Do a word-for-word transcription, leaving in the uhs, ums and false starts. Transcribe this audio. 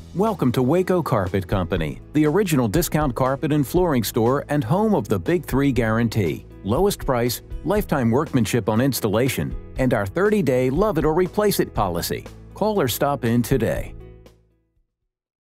Welcome to Waco Carpet Company, the original discount carpet and flooring store and home of the Big Three Guarantee. Lowest price, lifetime workmanship on installation, and our thirty day love it or replace it policy. Call or stop in today.